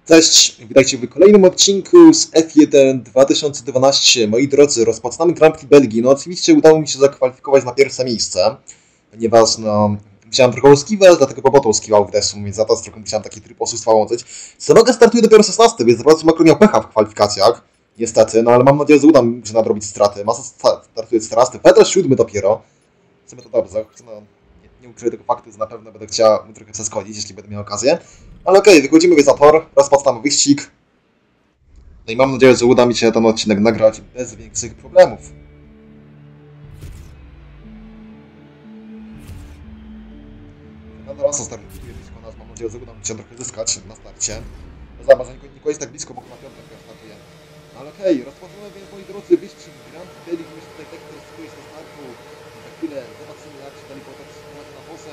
Cześć, witajcie w kolejnym odcinku z F1 2012. Moi drodzy, rozpoczynamy Grand Prix Belgii. No oczywiście udało mi się zakwalifikować na pierwsze miejsce, ponieważ no, musiałem trochę oskiwać, dlatego Boboto oskiwał w deszczu, więc za to trochę musiałem taki tryb oszustwa łączyć. Samoga startuje dopiero 16, więc zobaczmy, Makro miał pecha w kwalifikacjach. Niestety, no ale mam nadzieję, że uda mi się nadrobić straty. Massa startuje 14, Vettel 7 dopiero. W sumie to dobrze, no, nie ukryję tego faktu, że na pewno będę chciał mu trochę przeskoczyć, jeśli będę miał okazję. Ale okej, wychodzimy za tor, rozpoczynamy wyścig. No i mam nadzieję, że uda mi się ten odcinek nagrać bez większych problemów. Fernando Alonso startuje blisko nas, mam nadzieję, że uda mi się trochę zyskać na starcie. No zobacz, że Niko jest tak blisko, bo na piątek startuje. No ale okej, rozpoczynamy więc, moi drodzy, wyścig Grand Prix Belgii, już tutaj Vector skuje się do startu. Za chwilę zobaczymy, jak się dali potem sytuacja na fosę.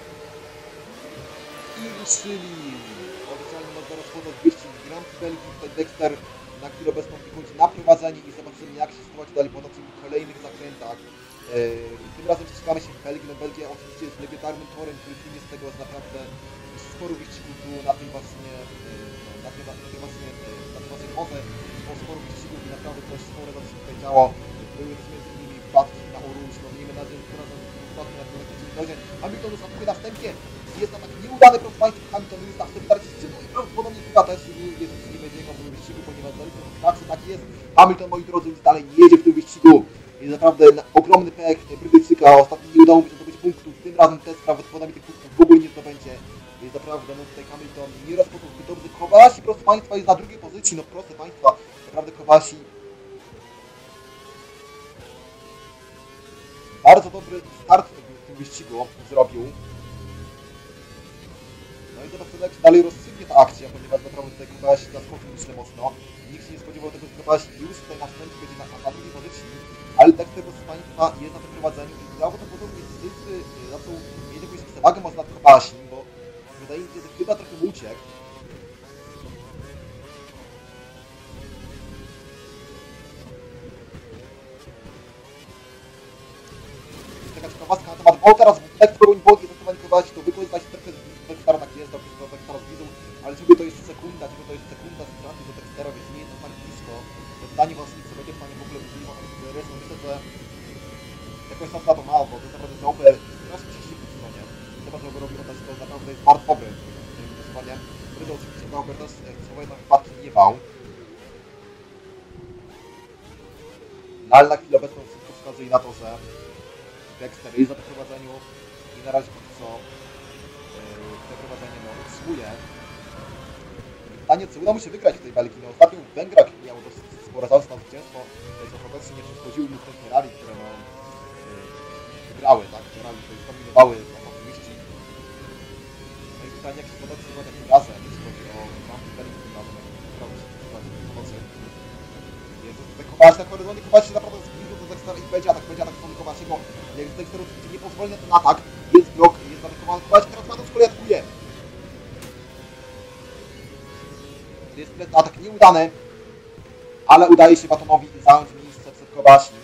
I ruszyli. Oficjalnie można rozpocząć wyścig Grand Prix Belgii. Tutaj Dexter na chwilę obecną wychodzi na prowadzenie i zobaczymy, jak się sytuacja dalej potoczy w kolejnych zakrętach. Tym razem ścigamy się w Belgii. No Belgia oczywiście jest legendarnym torem, który słynie z tego, że naprawdę sporo wyścigów było na tej właśnie fazę. Było sporo wyścigów i naprawdę coś sporo nam się tutaj działo. Były między innymi wpadki na Oruś, no miejmy nadzieję, że razem wpadki na Kowalczycie. Hamilton już atakuje na wstępie. Jest na tak nieudany, proszę Państwa, Hamilton już na wstępie szczytu i prawdopodobnie chyba też nie będzie jechał w tym wyścigu, ponieważ tak jest. Hamilton, moi drodzy, już dalej nie jedzie w tym wyścigu. Jest naprawdę ogromny pech Brytyjczyka. Ostatnio nie udało mi się zdobyć punktów. Tym razem też prawdopodobnie tych punktów w ogóle nie zdobędzie. Jest naprawdę, no tutaj Hamilton nie rozpoczął zbyt dobrze. Kowalski, proszę Państwa, jest na drugiej pozycji. No proszę Państwa, naprawdę Kowalski bardzo dobry start w tym wyścigu zrobił. No i zobaczymy, jak się dalej rozstrzygnie ta akcja, ponieważ naprawdę tutaj Kowalski zaskoczył myślę mocno. Nikt się nie spodziewał tego, że Kowalski już tutaj na wstępie będzie na drugiej pozycji. Ale tak tego, proszę Państwa, jest na tym prowadzeniu i prawdopodobnie wszyscy zaczął mieć jakąś przewagę może nad Kowalskim, bo wydaje mi się, że chyba trochę mu uciekł. Taka ciekawostka na temat Volta, teraz tak w którym Volt jest zdecydowanie Kowalski, to wykorzystać trochę z Dextera, tak jest, dobrze, to Dextera z widzą, ale żeby to jeszcze sekunda straty do Dextera, więc nie jest to tak blisko. To pytanie właśnie, co będzie w stanie w ogóle używać DRS, no myślę, że jakąś tam to mało, bo to jest naprawdę dobre, strasznie ciężkie w stronie. Chyba, że robi oddać, to naprawdę jest bardzo dobre głosowanie. Który to oczywiście Gauber też swoje tam wpadki nie bał. No ale na chwilę obecną wszystko wskazuje na to, że Dexter jest na prowadzeniu i na razie póki co to prowadzenie no, utrzymuje. Pytanie, co uda mu się wygrać w tej Belgii? No ostatnio w Węgrach miał dosyć spore szanse na zwycięstwo, co obecnie nie przeszkodziły mu te Ferrari, które no, wygrały, tak? Ferrari tutaj zdominowały ostatni wyścig. No i pytanie, jak się potoczy sytuacja tym razem, jeśli chodzi o Grand Prix Belgii, tym razem, jak naprawdę się sytuacja potoczy. Jest tutaj Kowalski na horyzoncie, Kowalski się naprawdę zbliżył do Dextera i będzie atak Kowalskiego. Jak Dexter oczywiście nie pozwoli na ten atak, jest blok, jest zaatakowany Kowalski, teraz Baton z kolei atakuje. Jest atak nieudany, ale udaje się Batonowi zająć miejsce przed Kowalskim.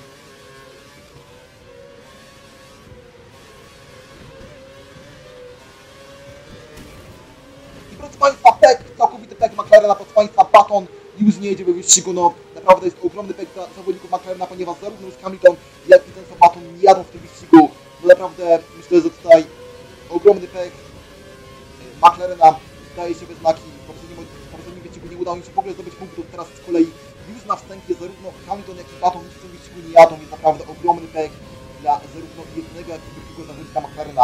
I proszę Państwa, pek, całkowity pek McLarena, proszę Państwa, Baton już nie jedzie we wyścigu, no naprawdę jest to ogromny pek dla zawodników McLarena, ponieważ zarówno już Hamilton, jak i ten sam Baton nie jadą w tym wyścigu. No naprawdę myślę, że tutaj ogromny pek McLarena daje się we znaki. W poprzednim wyścigu nie udało mi się w ogóle zdobyć punktów, teraz z kolei już na wstępie zarówno Hamilton, jak i Baton nic w tym wyścigu nie jadą, jest naprawdę ogromny pek dla zarówno jednego, jak i drugiego zawodnika McLarena.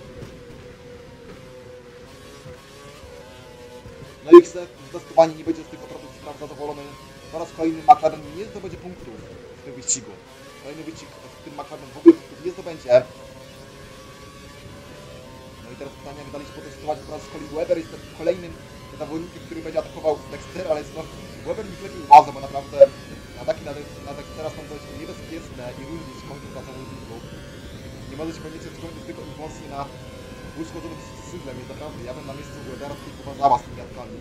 No i zdecydowanie nie będzie z tych naprawdę spraw zadowolony. Po raz kolejny McLaren nie zdobędzie punktów w tym wyścigu. Kolejny wyścig, w którym McLaren w ogóle punktów nie zdobędzie. No i teraz pytanie, jak dalej się potem sytuacja, po raz z kolei Webber jest kolejnym zawodnikiem, który będzie atakował Dextera, ale jest no, Webber mi lepiej uważa, bo naprawdę ataki na Dextera są dość niebezpieczne i różnie się kończą dla zawodników. Nie może się koniecznie skończyć tylko i wyłącznie na uszkodzonym skrzydle, więc naprawdę ja bym na miejscu Webbera tutaj poważała z tymi atakami.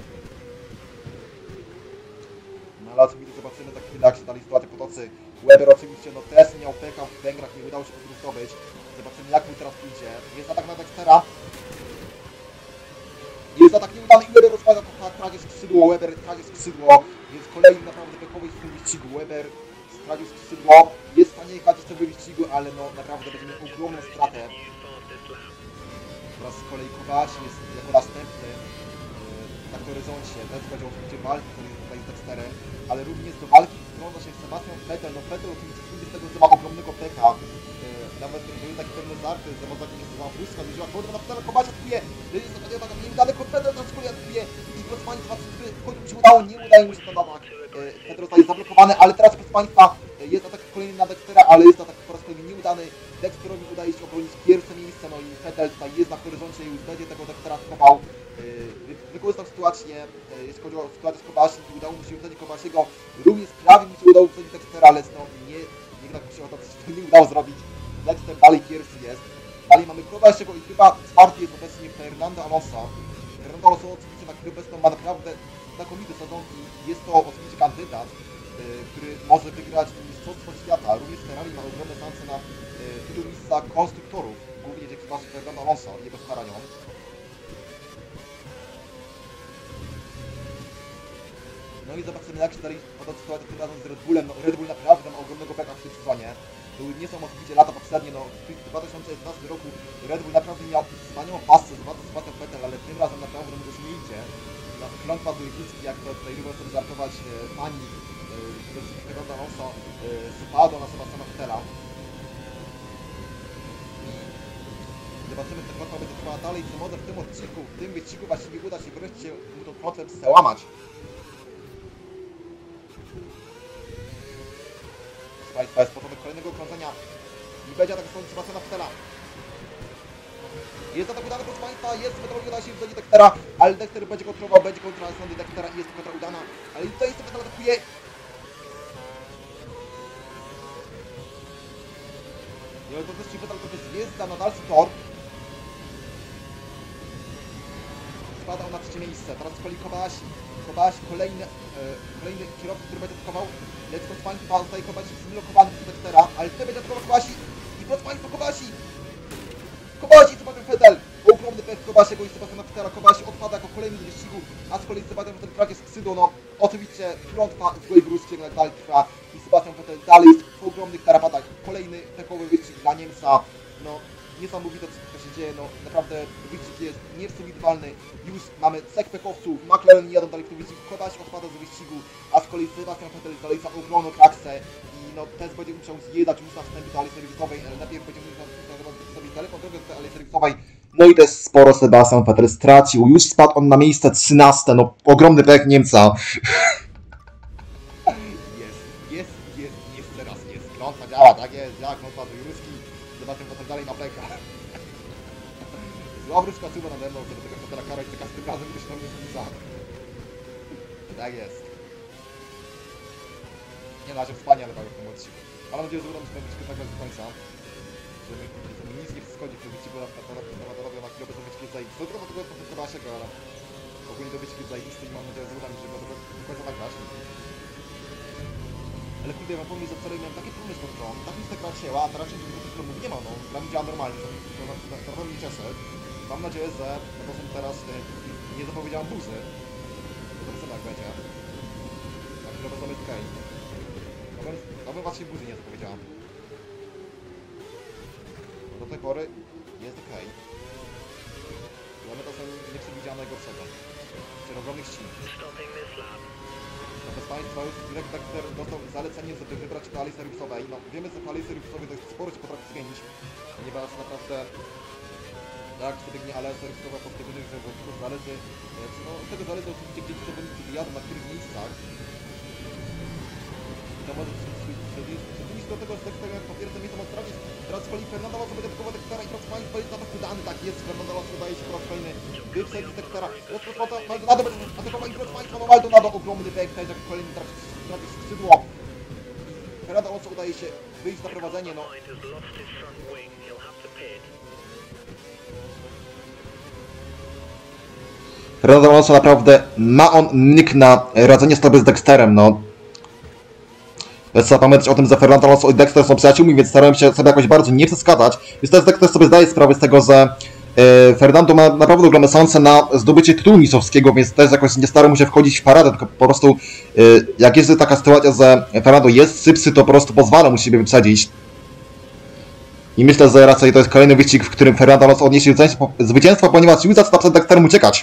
No ale oczywiście zobaczymy za chwilę, jak się dalej sytuacja potoczy. Webber oczywiście no też miał pecha w Węgrach, nie udało się po prostu zdobyć. Zobaczymy, jak mu teraz pójdzie. Jest atak na Dextera. Jest atak nieudany i Webber rozpada to tak. stracił skrzydło, Weber stracił skrzydło, więc kolejny naprawdę pechowy w tym wyścigu. Weber stracił skrzydło, jest w stanie jechać jeszcze w wyścigu, ale no naprawdę będzie miał ogromną stratę. Teraz z kolei Kobayashi jest jako następny na horyzoncie, też będzie oczywiście walki tutaj z Dexterem, ale również do walki wtrąca się Sebastian Vettel. No Vettel oczywiście z tego, że ma ogromnego pecha. Nawet były takie pewne żarty, że można nie zdobyła błyska, że na Vettel Kobayashi atakuje, jest to taka nieudane, Vettel teraz kolej atakuje i proszę Państwa, w końcu się udało, nie udaje mu się ten atak. Vettel zostaje zablokowany, ale teraz proszę Państwa jest atak kolejny na Dextera, ale jest atak po raz kolejny nieudany. Dexterowi udaje się obronić pierwsze miejsce, no i Vettel tutaj jest na horyzoncie i już będzie tego Dextera schował. Wykorzystał sytuację, jeśli chodzi o sytuację z Kobayashi, udało mu się wysadzić Kobayashiego, również prawie mu się udało wysadzić Dextera, ale no nie tak mu się nie udało zrobić. Dexter dalej pierwszy jest, dalej mamy Kobayashiego i chyba czwarty jest obecnie Fernando Alonso. Fernando Alonso oczywiście na chwilę obecną ma naprawdę znakomity sezon i jest to oczywiście kandydat, który może wygrać Mistrzostwo Świata. Również Ferrari ma ogromne szanse na tytuł mistrza konstruktorów, głównie dzięki właśnie Fernando Alonso i jego staraniom. No i zobaczymy, jak się dalej poda sytuacja tym razem z Red Bullem. No, Red Bull naprawdę ma ogromnego pecha w tym sezonie. To nie są oczywiście lata poprzednie, no w 2011 roku Red Bull naprawdę miał wspaniałą pasę z Sebastian Vettel, ale tym razem naprawdę mu nie idzie. Na klątwa Durykiski, jak to tutaj lubią sobie żartować fani Fernando Alonso, spadło na Sebastiana Vettela. Zobaczymy, czy ta klątwa będzie trwała dalej, czy może w tym odcinku, w tym wyścigu właściwie uda się wreszcie mu tą klątwę przełamać. Państwa, jest początek kolejnego okrążenia i będzie atak stąd Sebastiana Vettela. Jest atak udany, proszę Państwa, jest Vettelowi uda się wsadzić Dextera, ale Dexter będzie kontrolował, będzie kontrolował sądy Dextera i jest to kontra udana, ale tutaj jest Vettel atakuje. I to też Vettel to jest zjeżdża na dalszy tor. Spada on na trzecie miejsce, teraz z kolei Kobayashi, kolejny kierowca, który będzie atakował. Lecz proszę Państwa, zostaje Kobayashi zblokowany przez Dextera, ale tutaj będzie atakował Kobayashi i proszę Państwa, Kobayashi i Sebastian Vettel. Ogromny pech Kobayashiego i Sebastiana Vettela. Kobayashi odpada jako kolejny z wyścigu, a z kolei Sebastian Vettel traci skrzydło. No oczywiście klątwa złej wróżki jak dalej trwa i Sebastian Vettel dalej jest w ogromnych tarapatach. Kolejny pechowy wyścig dla Niemca. No niesamowite, co się dzieje, no naprawdę wyścig jest nieprzewidywalny. Już mamy trzech pechowców, McLaren jadą dalej w tym wyścigu, Kobayashi odpada z wyścigu, a z kolei Sebastian Vettel dalej za ogromną traksę i no też będzie musiał zjedać już na wstępie do alei serwisowej, najpierw będzie musiał zrobić daleką drogę do alei serwisowej. No i też sporo Sebastian Vettel stracił, już spadł on na miejsce 13, no ogromny pech Niemca. Jest teraz, jest, klątwa działa, tak jest, działa klątwa do Juryski, Sebastian Vettel dalej na pecha. Zławry skoczyła nade mną, żeby tego Vettela karać, tylko z tym razem gdzieś tam nie zbliża. Tak jest. Nie na razie wspaniale tak w tym odcinku. Mam nadzieję, że uda mi się ten wyścig tak do końca. Że mi nic nie wschodzi w tym wyścigu, na chwilę bez wyścigu jest zajebisty. Tylko do tego Kobayashiego, ale ogólnie do wyścigu jest zajebisty i mam nadzieję, że uda mi się go do końca nagrać. Ale kurde, ja mam pomysł, że wczoraj miałem taki pomysł pod tą, tak mi się gra wzięła, a teraz się nie ma, no, gra mi działa normalnie, to mi cieszy. Mam nadzieję, że po prostu teraz nie zapowiedziałem burzy. Zobaczymy jak będzie. Na chwilę obecną jest okej. Obym właśnie burzy nie zapowiedziałem. Do tej pory jest okej. Mamy czasem nieprzewidzianego najgorszego. Czyli ogromnych ścin. No bez Państwa już Dexter dostał zalecenie, żeby wybrać do alei serwisowej. No wiemy, że w alei serwisowej dość sporo się potrafi zmienić, ponieważ naprawdę tak, czy biegnie alea serwisowa poszczególnych zawodników zależy, no od tego zależy oczywiście, gdzie ci zawodnicy wyjadą, na których miejscach. I to może przyczynić do tego, że Dexter po pierwsze miejsce ma stracić. Teraz z kolei Fernando Alonso będzie atakował Dextera i proszę Państwa jest atak udany, tak jest, Fernando Alonso udaje się po raz kolejny wyprzedzić Dextera. Maldonado będzie atakował i proszę Państwa, no Maldonado ogromny pech, jak kolejny traci skrzydło. Fernando Alonso udaje się wyjść na prowadzenie, no. Fernando Alonso naprawdę ma on nyk na radzenie sobie z Dexterem, no. Trzeba pamiętać o tym, że Fernando Alonso i Dexter są przyjaciółmi, więc starałem się sobie jakoś bardzo nie przeskazać. Więc teraz Dexter sobie zdaje sprawę z tego, że Fernando ma naprawdę ogromne szanse na zdobycie tytułu mistrzowskiego, więc też jakoś nie starał mu się wchodzić w paradę, tylko po prostu jak jest taka sytuacja, że Fernando jest sypsy, to po prostu pozwala mu siebie wyprzedzić. I myślę, że raczej to jest kolejny wyścig, w którym Fernando Alonso odniesie zwycięstwo, ponieważ już zaczyna przed Dexterem uciekać.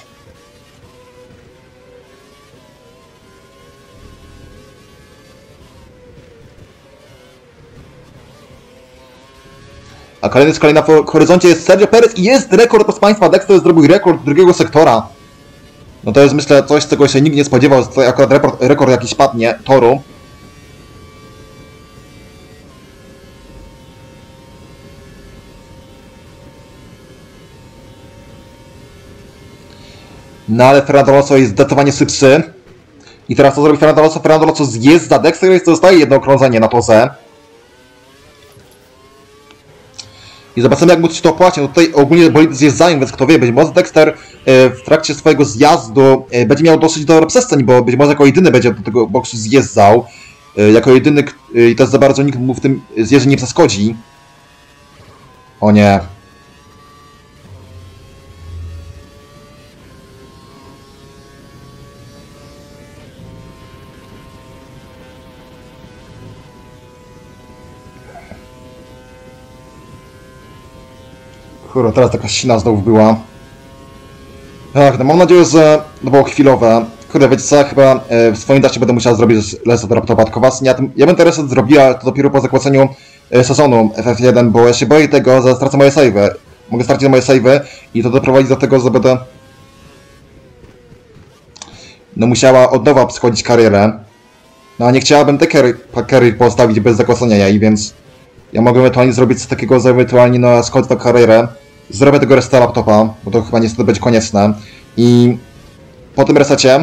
A kolejny z kolei na horyzoncie jest Sergio Perez i jest rekord, proszę Państwa, Dexter zrobił rekord drugiego sektora. No to jest, myślę, coś, czego się nikt nie spodziewał, że to akurat rekord jakiś padnie, toru. No ale Fernando Alonso jest zdecydowanie szybszy. I teraz co zrobi Fernando Alonso? Fernando Alonso zjeżdża Dexter i zostaje jedno okrążenie na torze. I zobaczymy, jak mu się to opłaci. No tutaj ogólnie bolidy zjeżdżają, więc kto wie, być może Dexter w trakcie swojego zjazdu będzie miał dosyć do przestrzeń, bo być może jako jedyny będzie do tego boksu zjeżdżał. Jako jedyny i też za bardzo nikt mu w tym zjeździe nie przeszkodzi. O nie. Kurwa, teraz taka ścina znowu była. Ach, no mam nadzieję, że to było chwilowe. Kurde, wiecie co, chyba w swoim czasie będę musiał zrobić reset laptopa, tylko właśnie ja bym ten reset zrobił, ale to dopiero po zakończeniu sezonu FF1, bo ja się boję tego, że stracę moje save'y. Mogę stracić moje save'y i to doprowadzi do tego, że będę no musiała od nowa schodzić karierę. No a nie chciałabym te carry postawić bez zakończenia jej, więc ja mogę ewentualnie zrobić coś takiego, że ewentualnie no skończę tę karierę. Zrobię tego reseta laptopa, bo to chyba niestety będzie konieczne. I po tym resecie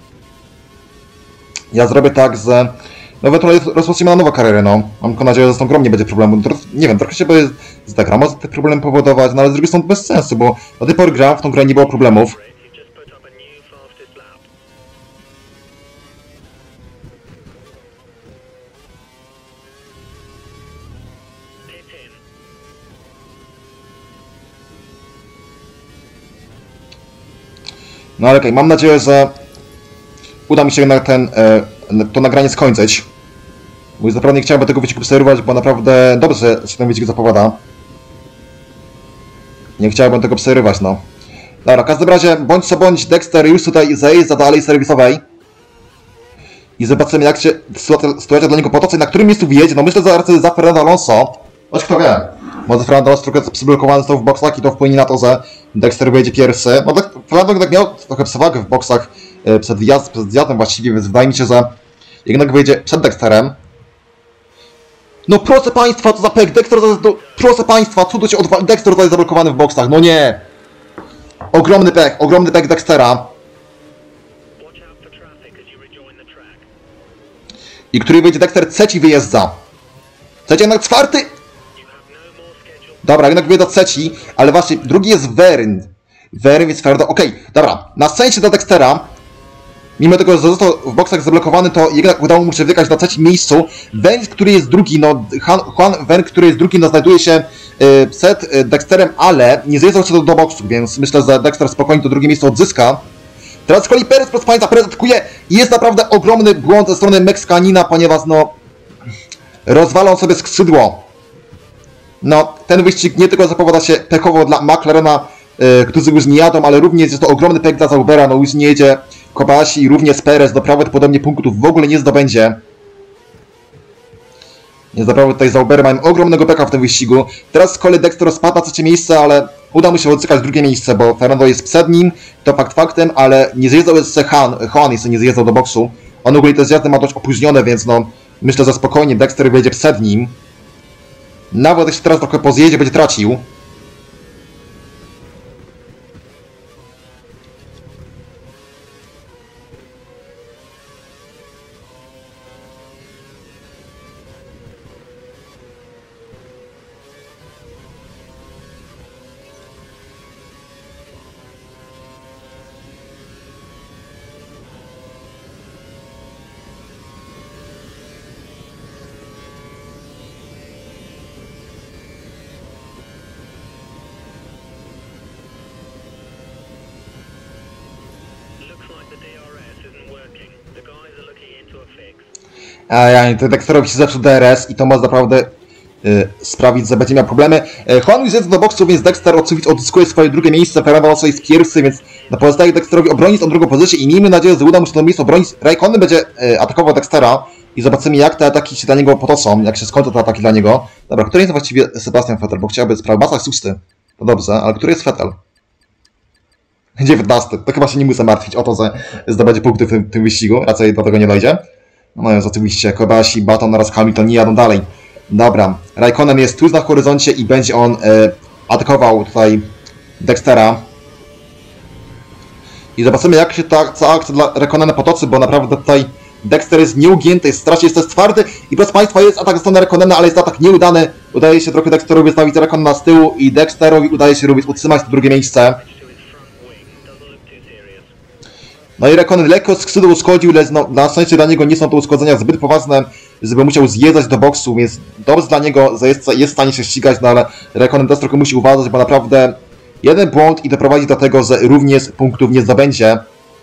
ja zrobię tak, że no ewentualnie rozpoczniemy na nową karierę, no. Mam tylko nadzieję, że z tą grą nie będzie problemu. Nie wiem, trochę się boję, że ta gra może te problemy powodować, no ale z drugiej strony bez sensu, bo do tej pory grałem w tą grę, nie było problemów. No ale okej, mam nadzieję, że uda mi się na to nagranie skończyć. Bo już naprawdę nie chciałbym tego wyścigu obserwować, bo naprawdę dobrze się ten wyścig zapowiada. Nie chciałbym tego obserwować, no. Dobra, w każdym razie, bądź co bądź, Dexter już tutaj zajeżdża do alei serwisowej. I zobaczymy, jak się sytuacja dla niego potoczy, na którym miejscu wyjedzie. No myślę, że raczej za Fernando Alonso. Choć kto wie. Może Fernando Alonso trochę przyblokowany został w boksach i to wpłynie na to, że Dexter wyjedzie pierwszy. No Fernando tak miał trochę przewagę w boksach przed zjazdem właściwie, więc wydaje mi się, że jednak wyjedzie przed Dexterem. No proszę Państwa, co za pek, Dexter to jest proszę Państwa, cudo się odwali, Dexter to jest zablokowany w boksach, no nie! Ogromny pek Dextera. I który wyjdzie Dexter, trzeci wyjeżdża. Trzeci, jednak czwarty! Dobra, jednak wyjeżdża trzeci, ale właśnie drugi jest Wern. Wern jest Ferdo, okej, dobra, na szczęście dla Dextera. Mimo tego, że został w boksach zablokowany, to jednak udało mu się wyjechać na trzecim miejscu. Wern, który jest drugi, no Juan Wern, który jest drugi, no znajduje się przed Dexterem, ale nie zjeżdżał się do boksu, więc myślę, że Dexter spokojnie to drugie miejsce odzyska. Teraz z kolei Perez, proszę Państwa, Perez atakuje i jest naprawdę ogromny błąd ze strony Meksykanina, ponieważ no rozwalał sobie skrzydło. No, ten wyścig nie tylko zapowiada się pekowo dla McLarena, którzy już nie jadą, ale również jest to ogromny pek dla Zaubera, no już nie jedzie Kobayashi i również Perez, doprawdy podobnie punktów w ogóle nie zdobędzie. Nie naprawdę tutaj Zaubery mają ogromnego peka w tym wyścigu. Teraz z kolei Dexter spadł na trzecie miejsce, ale uda mu się odzyskać drugie miejsce, bo Fernando jest przed nim, to fakt faktem, ale nie zjeżdżał jeszcze Juan jeszcze nie zjeżdżał do boksu. On ogólnie te zjazdy ma dość opóźnione, więc no myślę, że spokojnie Dexter wyjdzie przed nim. Nawet jeśli teraz trochę po zjeździe będzie tracił. To Dexterowi się zepsuł DRS i to może naprawdę sprawić, że będzie miał problemy. Juan już jest do boksu, więc Dexter odzyskuje swoje drugie miejsce, Fernando Alonso jest pierwszy, więc pozostaje Dexterowi obronić tą drugą pozycję i miejmy nadzieję, że uda mu się to miejsce obronić. Raikkonen będzie atakował Dextera i zobaczymy, jak te ataki się dla niego potoczą, jak się skończą te ataki dla niego. Dobra, który jest właściwie Sebastian Vettel, bo chciałby sprawę. Massa jest 6. To dobrze, ale który jest Vettel? 19. To chyba się nie muszę martwić o to, że zdobędzie punkty w tym wyścigu, raczej do tego nie dojdzie. No jest oczywiście Kobayashi, Button oraz Hamilton nie jadą dalej. Dobra, Raikkonen jest tu na horyzoncie i będzie on atakował tutaj Dextera. I zobaczymy, jak się ta cała akcja dla Raikkonena potoczy, bo naprawdę tutaj Dexter jest nieugięty, jest strasznie jest twardy i proszę Państwa jest atak ze strony Raikkonena, ale jest atak nieudany. Udaje się trochę Dexterowi zostawić Raikkonena z tyłu i Dexterowi udaje się również utrzymać to drugie miejsce. No i Raikkonen lekko skrzydło uszkodził, lecz no, na szczęście dla niego nie są to uszkodzenia zbyt poważne, żeby musiał zjeżdżać do boksu, więc dobrze dla niego, że jest w stanie się ścigać, no ale Raikkonen też trochę musi uważać, bo naprawdę jeden błąd i doprowadzi do tego, że również punktów nie zdobędzie.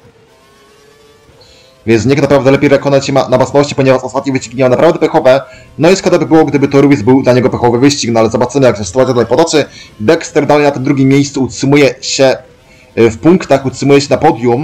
Więc niech naprawdę lepiej Raikkonen się ma na własności, ponieważ ostatnie wyścigi miał naprawdę pechowe. No i szkoda by było, gdyby to również był dla niego pechowy wyścig, no ale zobaczymy, jak się sytuacja tutaj potoczy. Dexter dalej na tym drugim miejscu utrzymuje się w punktach, utrzymuje się na podium.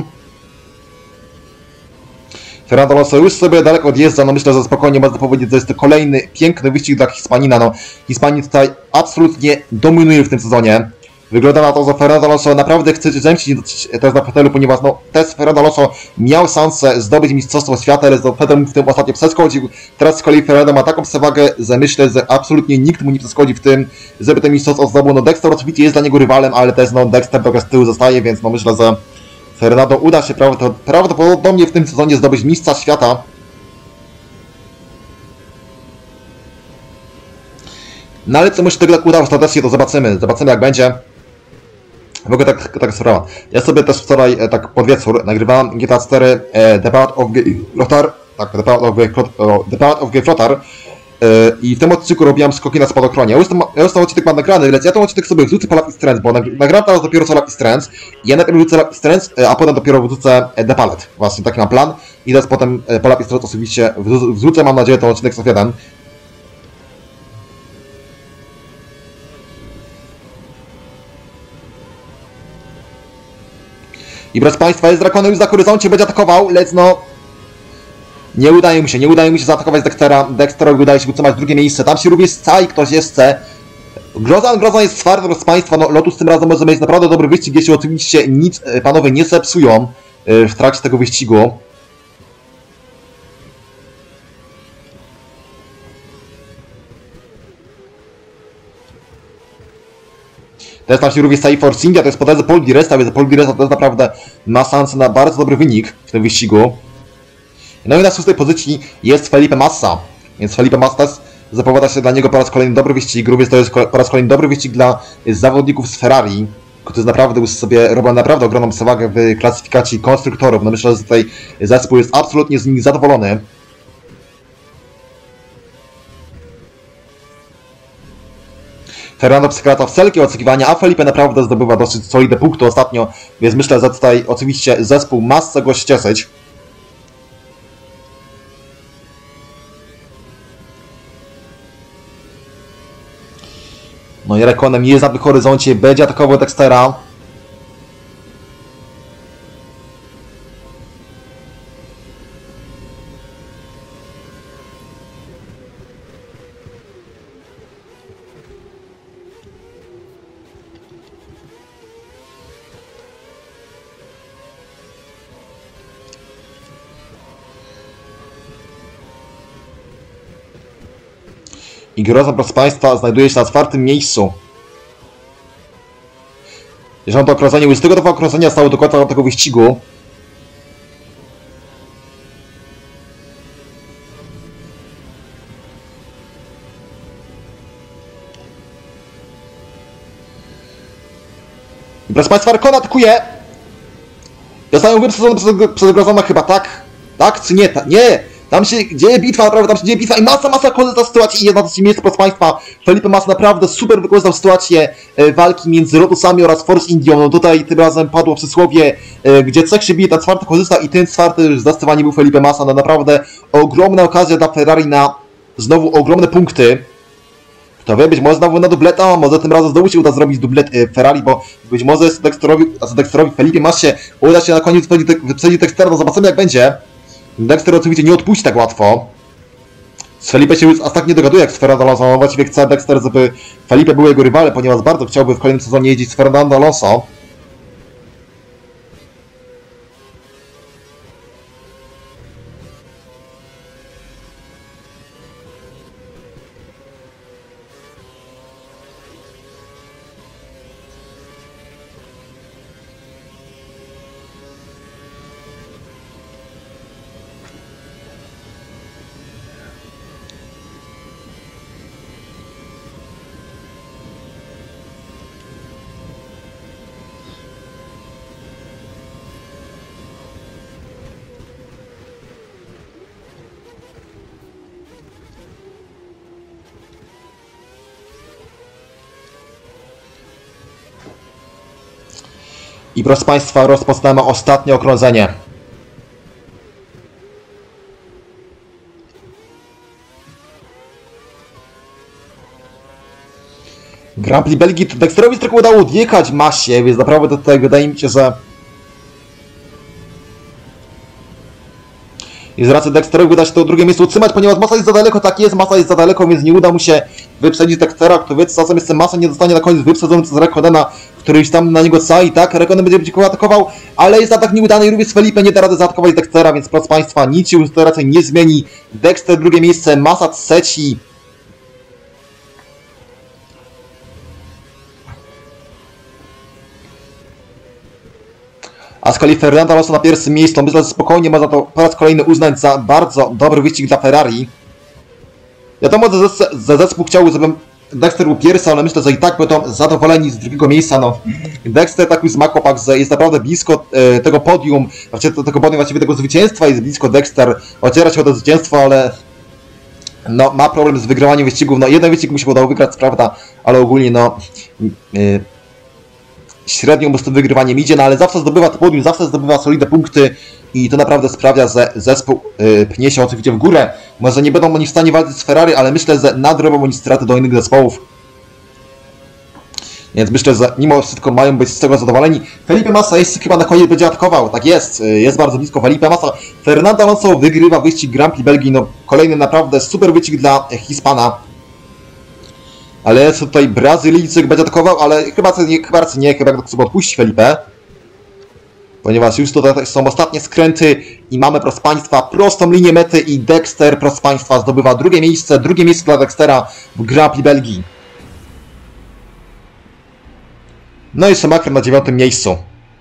Fernando Alonso już sobie daleko odjeżdża, no myślę, że spokojnie można powiedzieć, że jest to kolejny piękny wyścig dla Hiszpanina, no Hiszpanin tutaj absolutnie dominuje w tym sezonie. Wygląda na to, że Fernando Alonso naprawdę chce zemścić teraz na Vettelu, ponieważ no, też Fernando Alonso miał szansę zdobyć Mistrzostwo Świata, ale Vettel mu w tym ostatnio przeszkodził. Teraz z kolei Fernando ma taką przewagę, że myślę, że absolutnie nikt mu nie przeszkodzi w tym, żeby ten mistrzostwo zdobył. No Dexter oczywiście jest dla niego rywalem, ale też no Dexter trochę z tyłu zostaje, więc no myślę, że Fernando uda się prawdopodobnie w tym sezonie zdobyć mistrza świata. No ale co mu się tego tak uda ostatecznie, to zobaczymy jak będzie. W ogóle tak sprawa. Ja sobie też wczoraj, tak pod wieczór, nagrywałem GTA 4 The Power of Flotar. Tak, The Power of Flotar. I w tym odcinku robiłem skoki na spadochronie. Ja już ten odcinek mam nagrany, lecz ja ten odcinek sobie wrzucę po Lap is Strange, bo nagram teraz dopiero co Lap is Strange. Ja najpierw wrzucę Lap is Strange, a potem dopiero wrzucę The Palette. Właśnie taki mam plan. I teraz potem po Lap is Strange oczywiście wrzucę, mam nadzieję, ten odcinek z 1. I proszę Państwa, jest Raikkonen już za horyzoncie, będzie atakował, lecz no... Nie udaje mu się zaatakować Dextera. Dexterowi udaje się utrzymać drugie miejsce. Tam się również i ktoś jeszcze. Grozan jest twardy, proszę Państwa. No, Lotus tym razem może mieć naprawdę dobry wyścig, jeśli oczywiście nic panowie nie zepsują w trakcie tego wyścigu. Teraz tam się również staje Force India, to jest po drodze Paul Di Resta, więc Paul Di Resta to jest naprawdę ma szansę na bardzo dobry wynik w tym wyścigu. No i na 6. pozycji jest Felipe Massa, więc Felipe Massa zapowiada się dla niego po raz kolejny dobry wyścig, również to jest po raz kolejny dobry wyścig dla zawodników z Ferrari, którzy naprawdę już sobie robią naprawdę ogromną przewagę w klasyfikacji konstruktorów. No myślę, że tutaj zespół jest absolutnie z nich zadowolony. Fernando przekracza wszelkie oczekiwania, a Felipe naprawdę zdobywa dosyć solidne punkty ostatnio, więc myślę, że tutaj oczywiście zespół ma z czego się cieszyć. No i Raikkonen jest na horyzoncie, będzie atakował Dextera. I Grozan, proszę Państwa, znajduje się na 4. miejscu. Jeżeli on to okrążenie, już tego okrążenia stało do końca tego wyścigu. I proszę Państwa, Raikkonen atakuje! Zostają wyprzedzone przez Grozana chyba, tak? Tak czy nie? Nie! Tam się dzieje bitwa, naprawdę tam się dzieje bitwa i masa korzysta z sytuacji i jest na trzecim miejscu, proszę Państwa. Felipe Massa naprawdę super wykorzystał sytuację walki między Lotusami oraz Force Indią. No tutaj tym razem padło przysłowie, gdzie trzech się bije, ten czwarty korzysta i ten czwarty już zdecydowanie był Felipe Massa. No naprawdę ogromna okazja dla Ferrari na znowu ogromne punkty. Kto wie, być może znowu na dubleta, może tym razem znowu się uda zrobić dublet Ferrari, bo być może Dexterowi Felipe Massie uda się na koniec wyprzedzić Dextera, no zobaczymy jak będzie. Dexter oczywiście nie odpuści tak łatwo. Z Felipe się już aż tak nie dogaduje jak z Fernando Alonso. Właściwie chce Dexter, żeby Felipe był jego rywalem, ponieważ bardzo chciałby w kolejnym sezonie jeździć z Fernando Alonso. I proszę Państwa, rozpoczynamy ostatnie okrążenie. Grand Prix Belgii Dexterowi tylko udało odjechać Massie, więc naprawdę tutaj wydaje mi się, że i z racji Dexterowi uda się to drugie miejsce utrzymać, ponieważ Massa jest za daleko, tak jest, Massa jest za daleko, więc nie uda mu się wyprzedzić Dextera, kto wie, czasem jeszcze Massa nie zostanie na koniec wyprzedzony przez Raikkonena, który już tam na niego cali, tak, Raikkonen będzie go atakował, ale jest atak nieudany i również Felipe nie da rady zaatakować Dextera, więc proszę Państwa, nic się już raczej nie zmieni. Dexter drugie miejsce, Massa trzeci. A z kolei Fernando Alonso na pierwszym miejscu. Myślę, że spokojnie można to po raz kolejny uznać za bardzo dobry wyścig dla Ferrari. Wiadomo, że zespół chciał, żeby Dexter był pierwszy, ale myślę, że i tak będą zadowoleni z drugiego miejsca. No, Dexter tak już ma chłopak, że jest naprawdę blisko tego podium, właściwie tego zwycięstwa, jest blisko Dexter, ociera się o to zwycięstwo, ale no, ma problem z wygrywaniem wyścigów. No, jeden wyścig mu się udało wygrać, prawda, ale ogólnie no średnio mu z tym wygrywaniem idzie, no ale zawsze zdobywa to podium, zawsze zdobywa solidne punkty i to naprawdę sprawia, że zespół pnie się oczywiście w górę. Może nie będą oni w stanie walczyć z Ferrari, ale myślę, że nadrobią oni straty do innych zespołów. Więc myślę, że mimo wszystko mają być z tego zadowoleni. Felipe Massa jeszcze chyba na koniec będzie atakował, tak jest, jest bardzo blisko Felipe Massa. Fernando Alonso wygrywa wyścig Grand Prix Belgii, no kolejny naprawdę super wyścig dla Hiszpana. Ale jest tutaj Brazylijczyk, będzie atakował, ale chyba sobie odpuści Felipe. Ponieważ już tutaj są ostatnie skręty i mamy, proszę Państwa, prostą linię mety i Dexter, proszę Państwa, zdobywa drugie miejsce dla Dextera w Grand Prix Belgii. No i Schumacher na 9. miejscu.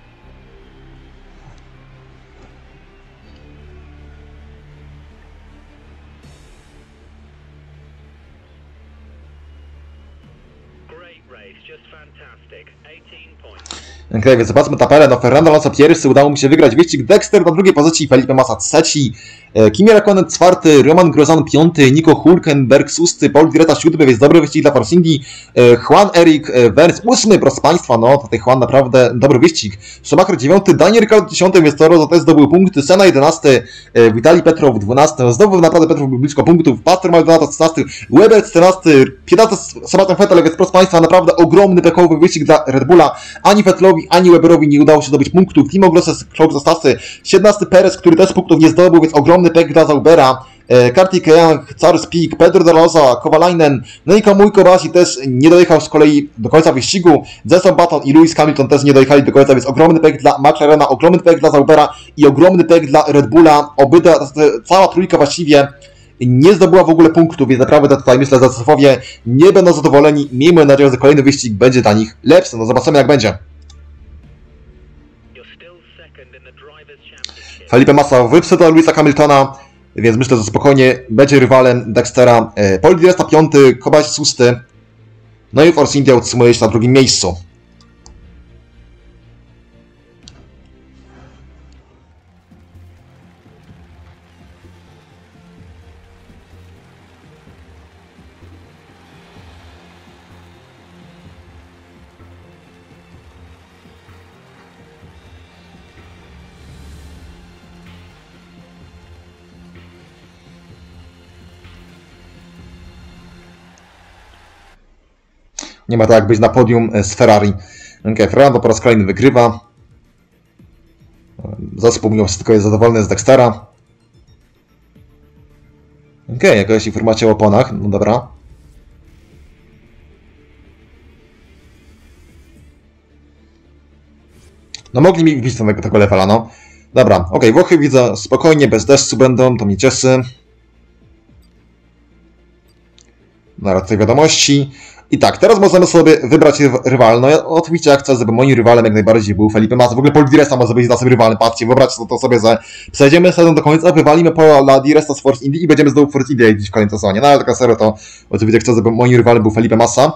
Okay, więc zobaczmy tabelę. No, Fernando Alonso pierwszy, udało mu się wygrać wyścig. Dexter na drugiej pozycji, Felipe Massa trzeci, Kimi Räikkönen czwarty, Roman Grosjean piąty, Nico Hülkenberg szósty, Paul di Resta siódmy, więc dobry wyścig dla Force India. Juan-Eric Vergne ósmy, proszę Państwa, no tutaj Juan naprawdę dobry wyścig. Schumacher 9, Daniel Ricciardo 10, więc to też zdobył punkty. Senna 11, Vitali Petrow 12, zdobył naprawdę Petrow blisko punktów. Pastor Maldonado 13, Weber 14, 15 Sebastian Vettel, więc proszę Państwa, naprawdę ogromny pekowy wyścig dla Red Bulla. Ani Vettelowi, ani Weberowi nie udało się zdobyć punktów. Timo Glock został 17 Perez, który też punktów nie zdobył, więc ogromny pek dla Zaubera. Kartik Kejang, Charles Pic, Pedro de Rosa, Kovalainen, no i Kamui Kobayashi też nie dojechał z kolei do końca wyścigu. Jason Button i Lewis Hamilton też nie dojechali do końca, więc ogromny pek dla McLarena, ogromny pek dla Zaubera i ogromny pek dla Red Bulla. Cała trójka właściwie nie zdobyła w ogóle punktów, więc naprawdę tutaj myślę, że zefowie nie będą zadowoleni. Miejmy nadzieję, że kolejny wyścig będzie dla nich lepszy. No zobaczymy jak będzie. Felipe Massa wyprzedza Lewisa Hamiltona, więc myślę, że spokojnie będzie rywalem Dextera. Paul di Resta 5, Kobayashi 6. No i Force India utrzymuje się na drugim miejscu. Nie ma tak jak być na podium z Ferrari. Fernando po raz kolejny wygrywa. Zespół mimo wszystko jest zadowolony z Dextera. Jakaś informacja o oponach, no dobra. No mogli mi wbić tego levela, no. Dobra, Włochy widzę spokojnie, bez deszczu będą, to mnie cieszy. Dobra, tutaj wiadomości. I tak, teraz możemy sobie wybrać rywal. No ja oczywiście ja chcę, żeby moim rywalem jak najbardziej był Felipe Massa. W ogóle Paul Di Resta może być naszym rywalem. Patrzcie, wyobraźcie to sobie, że przejdziemy sezon do końca, wywalimy Paula Di Resta z Force India i będziemy znowu Force India jeździć w kolejnym sezonie. No ale taka serio to oczywiście chcę, żeby moim rywalem był Felipe Massa.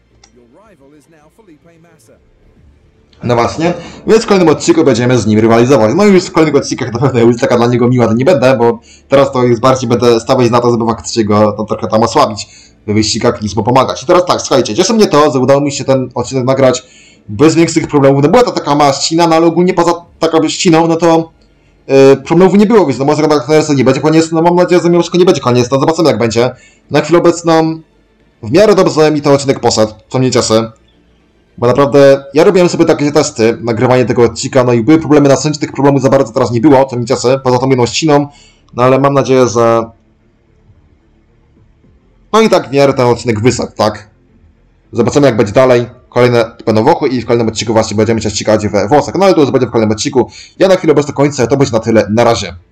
No właśnie, więc w kolejnym odcinku będziemy z nim rywalizować. No i już w kolejnych odcinkach na pewno już taka dla niego miła to nie będę, bo teraz to jest bardziej będę stawiać na to, żeby faktycznie go no, trochę tam osłabić w wyścigach niż mu pomagać. I teraz tak, słuchajcie, cieszy mnie to, że udało mi się ten odcinek nagrać bez większych problemów. No była to taka mała ścina, no ale ogólnie poza taką ściną, no to problemów nie było, więc no może tak nie będzie koniec, no mam nadzieję, że mimo wszystko nie będzie koniec, no zobaczymy jak będzie. Na chwilę obecną w miarę dobrze mi ten odcinek poszedł, co mnie cieszy. Bo naprawdę, ja robiłem sobie takie testy, nagrywanie tego odcinka, no i były problemy na sędzi, tych problemów za bardzo teraz nie było, co mnie cieszy, poza tą jedną ściną, no ale mam nadzieję, że... No i tak w miarę ten odcinek wysok, tak? Zobaczymy jak będzie dalej, kolejne będą Włochy i w kolejnym odcinku właśnie będziemy się ścigać we Włoszech, no ale to już będzie w kolejnym odcinku. Ja na chwilę obecną kończę, to będzie na tyle, na razie.